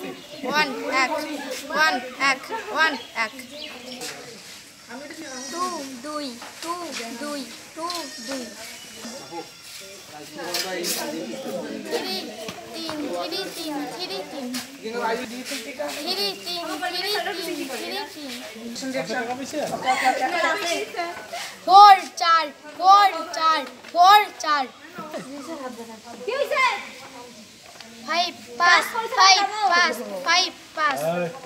one এক one এক one এক টু দুই টু দুই টু দুই থ্রি তিন থ্রি তিন থ্রি তিন থ্রি তিন থ্রি তিন ফোর চার ফোর চার ফোর চার ফাইভ পাঁচ ফাইভ পাঁচ ফাইভ পাঁচ